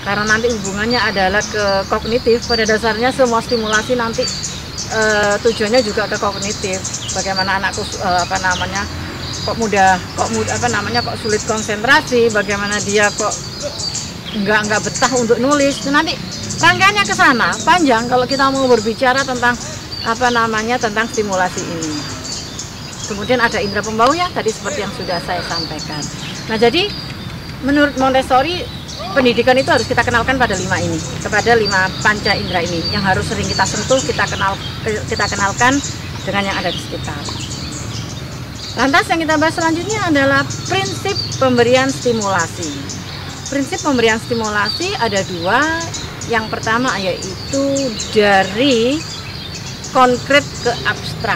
karena nanti hubungannya adalah ke kognitif. Pada dasarnya semua stimulasi nanti tujuannya juga ke kognitif. Bagaimana anakku kok sulit konsentrasi, bagaimana dia kok nggak betah untuk nulis. Nanti rangkaiannya ke sana panjang kalau kita mau berbicara tentang tentang stimulasi ini. Kemudian ada indera pembaunya tadi seperti yang sudah saya sampaikan. Nah, jadi menurut Montessori, pendidikan itu harus kita kenalkan pada 5 ini, kepada 5 panca indera ini yang harus sering kita sentuh, kita kenalkan dengan yang ada di sekitar. Lantas yang kita bahas selanjutnya adalah prinsip pemberian stimulasi. Prinsip pemberian stimulasi ada 2. Yang pertama yaitu dari konkret ke abstrak.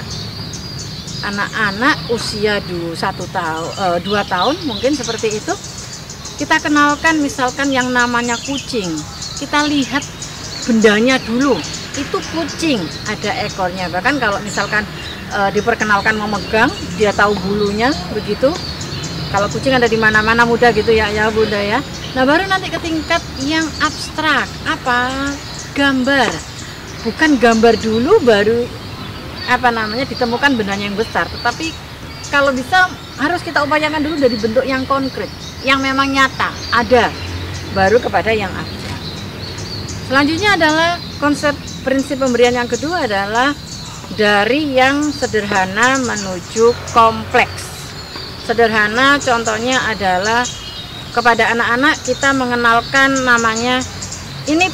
Anak-anak usia 2 tahun mungkin seperti itu, kita kenalkan misalkan yang namanya kucing. Kita lihat bendanya dulu, itu kucing, ada ekornya. Bahkan kalau misalkan diperkenalkan memegang, dia tahu bulunya begitu. Kalau kucing ada di mana-mana mudah gitu ya Bunda ya. Nah, baru nanti ke tingkat yang abstrak. Apa? Gambar. Bukan gambar dulu baru ditemukan bendanya yang besar, tetapi kalau bisa harus kita upayakan dulu dari bentuk yang konkret, yang memang nyata, ada, baru kepada yang abstrak. Selanjutnya adalah konsep prinsip pemberian yang kedua adalah dari yang sederhana menuju kompleks. Sederhana contohnya adalah kepada anak-anak kita mengenalkan namanya ini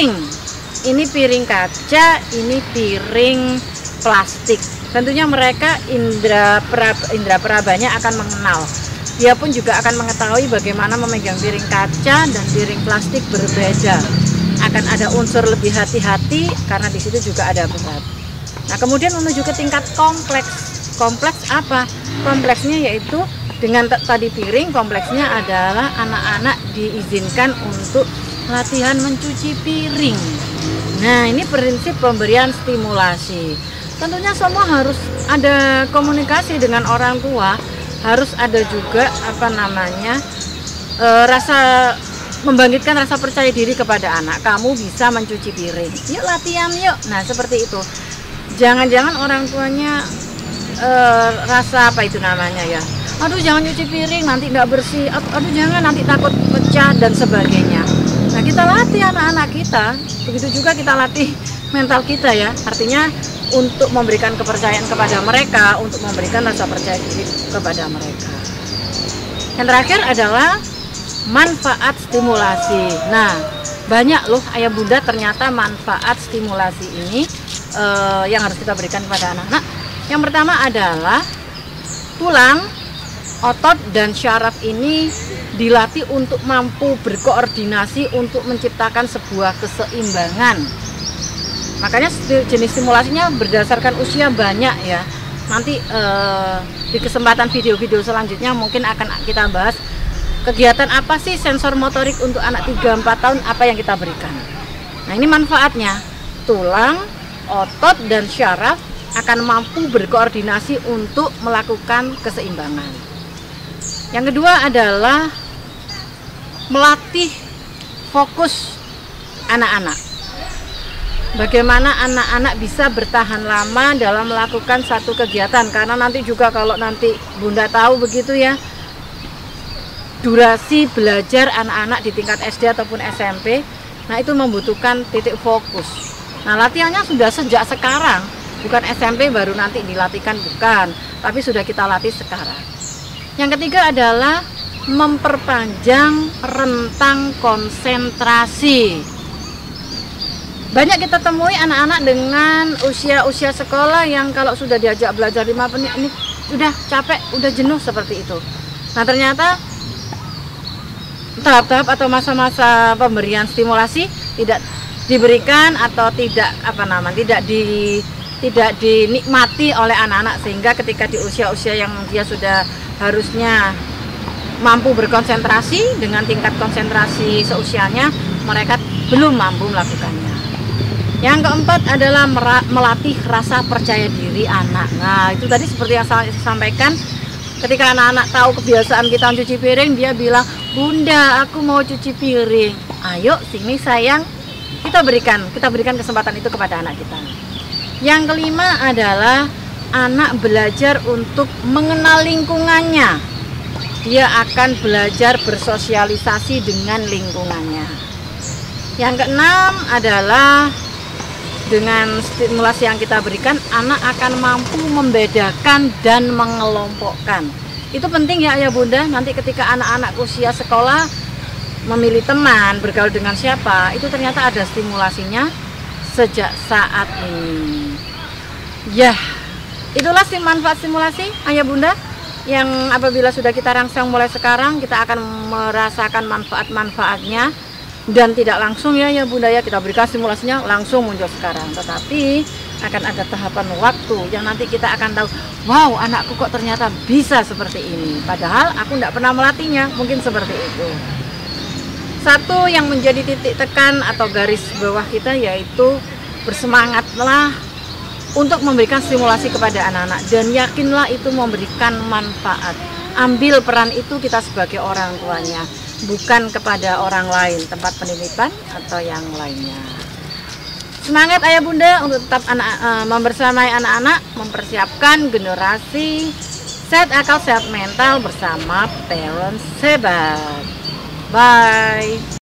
piring kaca, ini piring plastik. Tentunya mereka indera perabanya akan mengenal. Dia pun juga akan mengetahui bagaimana memegang piring kaca dan piring plastik berbeda. Akan ada unsur lebih hati-hati karena di situ juga ada berat. Nah, kemudian menuju ke tingkat kompleks. Kompleks apa? Kompleksnya yaitu dengan tadi piring, kompleksnya adalah anak-anak diizinkan untuk latihan mencuci piring. Nah, ini prinsip pemberian stimulasi. Tentunya semua harus ada komunikasi dengan orang tua, harus ada juga membangkitkan rasa percaya diri kepada anak. Kamu bisa mencuci piring, yuk latihan yuk. Nah, seperti itu. Jangan-jangan orang tuanya rasa aduh jangan cuci piring nanti nggak bersih, aduh jangan nanti takut pecah dan sebagainya. Nah, kita latih anak-anak kita, begitu juga kita latih mental kita ya, artinya untuk memberikan kepercayaan kepada mereka, untuk memberikan rasa percaya diri kepada mereka. Yang terakhir adalah manfaat stimulasi. Nah, banyak loh ayah bunda ternyata manfaat stimulasi ini yang harus kita berikan kepada anak-anak. Yang pertama adalah tulang, otot, dan syaraf ini dilatih untuk mampu berkoordinasi untuk menciptakan sebuah keseimbangan. Makanya jenis stimulasinya berdasarkan usia banyak ya. Nanti di kesempatan video-video selanjutnya mungkin akan kita bahas kegiatan apa sih sensor motorik untuk anak 3-4 tahun, apa yang kita berikan. Nah, ini manfaatnya. Tulang, otot, dan syaraf akan mampu berkoordinasi untuk melakukan keseimbangan. Yang kedua adalah melatih fokus anak-anak. Bagaimana anak-anak bisa bertahan lama dalam melakukan satu kegiatan, karena nanti juga kalau nanti bunda tahu begitu ya, durasi belajar anak-anak di tingkat SD ataupun SMP, nah itu membutuhkan titik fokus. Nah, latihannya sudah sejak sekarang, bukan SMP baru nanti dilatihkan, bukan, tapi sudah kita latih sekarang. Yang ketiga adalah memperpanjang rentang konsentrasi. Banyak kita temui anak-anak dengan usia sekolah yang kalau sudah diajak belajar 5 menit ini sudah capek, udah jenuh seperti itu. Nah, ternyata tahap-tahap atau masa-masa pemberian stimulasi tidak diberikan atau tidak dinikmati oleh anak-anak, sehingga ketika di usia-usia yang dia sudah harusnya mampu berkonsentrasi dengan tingkat konsentrasi seusianya, mereka belum mampu melakukannya. Yang keempat adalah melatih rasa percaya diri anak. Nah, itu tadi seperti yang saya sampaikan, ketika anak-anak tahu kebiasaan kita cuci piring, dia bilang, "Bunda, aku mau cuci piring." Ayo sini sayang, kita berikan kesempatan itu kepada anak kita. Yang kelima adalah anak belajar untuk mengenal lingkungannya. Dia akan belajar bersosialisasi dengan lingkungannya. Yang keenam adalah dengan stimulasi yang kita berikan, anak akan mampu membedakan dan mengelompokkan. Itu penting ya ayah bunda, nanti ketika anak-anak usia sekolah memilih teman, bergaul dengan siapa, itu ternyata ada stimulasinya sejak saat ini. Ya, itulah manfaat stimulasi ayah bunda, yang apabila sudah kita rangsang mulai sekarang, kita akan merasakan manfaat-manfaatnya. Dan tidak langsung ya bunda ya, kita berikan stimulasinya langsung muncul sekarang, tetapi akan ada tahapan waktu yang nanti kita akan tahu, wow, anakku kok ternyata bisa seperti ini, padahal aku tidak pernah melatihnya, mungkin seperti itu. Satu yang menjadi titik tekan atau garis bawah kita, yaitu bersemangatlah untuk memberikan stimulasi kepada anak-anak, dan yakinlah itu memberikan manfaat. Ambil peran itu kita sebagai orang tuanya, bukan kepada orang lain, tempat penitipan atau yang lainnya. Semangat ayah bunda untuk tetap membersamai anak-anak, mempersiapkan generasi sehat akal sehat mental bersama Parents Hebat. Bye.